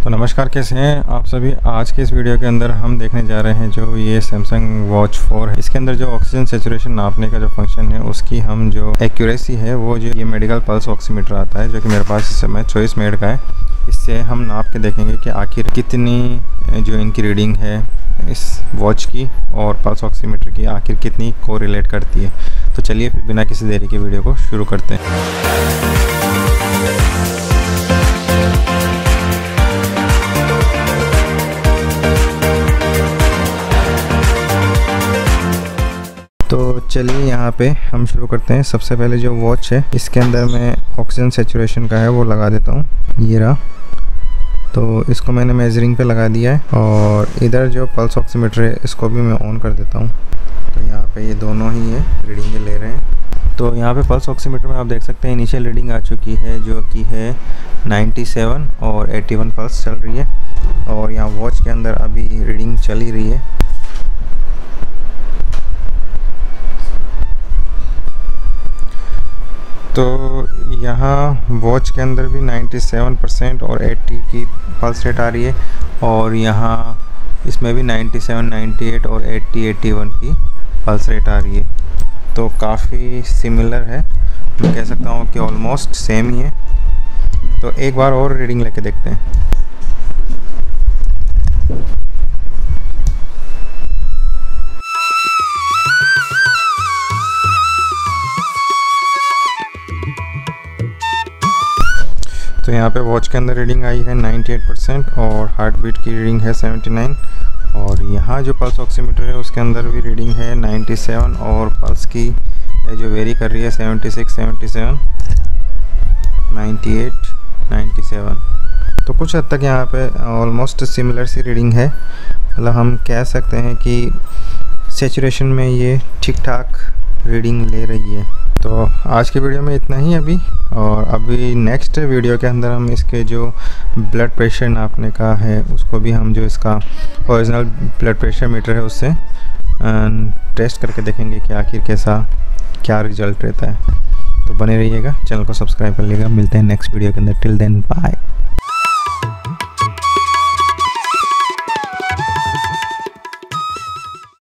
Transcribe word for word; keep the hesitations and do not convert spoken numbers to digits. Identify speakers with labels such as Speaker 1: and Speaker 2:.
Speaker 1: तो नमस्कार, कैसे हैं आप सभी। आज के इस वीडियो के अंदर हम देखने जा रहे हैं जो ये सैमसंग वॉच फोर है। इसके अंदर जो ऑक्सीजन सेचुरेशन नापने का जो फंक्शन है उसकी हम जो एक्यूरेसी है वो जो ये मेडिकल पल्स ऑक्सीमीटर आता है जो कि मेरे पास इस समय चॉइस मेड का है। इससे हम नाप के देखेंगे कि आखिर कितनी जो इनकी रीडिंग है इस वॉच की और पल्स ऑक्सीमीटर की आखिर कितनी को रिलेट करती है। तो चलिए फिर बिना किसी देरी के वीडियो को शुरू करते हैं। तो चलिए यहाँ पे हम शुरू करते हैं। सबसे पहले जो वॉच है इसके अंदर मैं ऑक्सीजन सेचुरेशन का है वो लगा देता हूँ, ये रहा। तो इसको मैंने मेजरिंग पे लगा दिया है और इधर जो पल्स ऑक्सीमीटर है इसको भी मैं ऑन कर देता हूँ। तो यहाँ पे ये दोनों ही है रीडिंगें ले रहे हैं। तो यहाँ पे पल्स ऑक्सीमीटर में आप देख सकते हैं इनिशियल रीडिंग आ चुकी है जो कि है सत्तानवे और इक्यासी पल्स चल रही है। और यहाँ वॉच के अंदर अभी रीडिंग चल ही रही है। तो यहाँ वॉच के अंदर भी सत्तानवे परसेंट और अस्सी की पल्स रेट आ रही है और यहाँ इसमें भी सत्तानवे, अट्ठानवे और अस्सी, इक्यासी की पल्स रेट आ रही है। तो काफ़ी सिमिलर है, मैं कह सकता हूँ कि ऑलमोस्ट सेम ही है। तो एक बार और रीडिंग लेके देखते हैं। तो यहाँ पे वॉच के अंदर रीडिंग आई है अट्ठानवे परसेंट और हार्ट बीट की रीडिंग है उन्यासी। और यहाँ जो पल्स ऑक्सीमीटर है उसके अंदर भी रीडिंग है सत्तानवे और पल्स की जो वेरी कर रही है छिहत्तर, सतहत्तर, अट्ठानवे, सत्तानवे। तो कुछ हद तक यहाँ पे ऑलमोस्ट सिमिलर सी रीडिंग है। मतलब हम कह सकते हैं कि सेचुरेशन में ये ठीक ठाक रीडिंग ले रही है। तो आज के वीडियो में इतना ही अभी। और अभी नेक्स्ट वीडियो के अंदर हम इसके जो ब्लड प्रेशर नापने का है उसको भी हम जो इसका ओरिजिनल ब्लड प्रेशर मीटर है उससे टेस्ट करके देखेंगे कि आखिर कैसा क्या रिजल्ट रहता है। तो बने रहिएगा, चैनल को सब्सक्राइब कर लीजिएगा। मिलते हैं नेक्स्ट वीडियो के अंदर। Till then bye.